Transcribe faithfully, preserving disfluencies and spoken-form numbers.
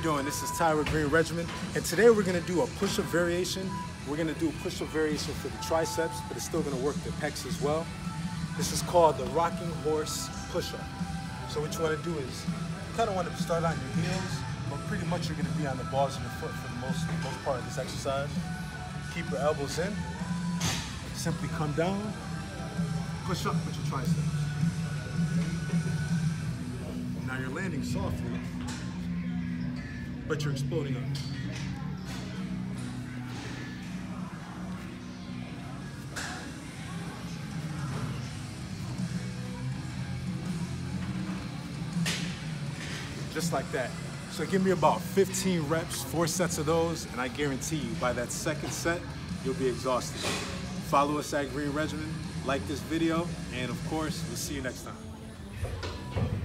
doing? This is Ty with Green Regimen, and today we're gonna do a push-up variation. We're gonna do a push-up variation for the triceps, but it's still gonna work the pecs as well. This is called the rocking horse push-up. So what you wanna do is, you kinda wanna start on your heels, but pretty much you're gonna be on the balls of your foot for the most, most part of this exercise. Keep your elbows in, simply come down, push up with your triceps. Now you're landing softly, but you're exploding up. Just like that. So give me about fifteen reps, four sets of those, and I guarantee you by that second set, you'll be exhausted. Follow us at Green Regimen, like this video, and of course, we'll see you next time.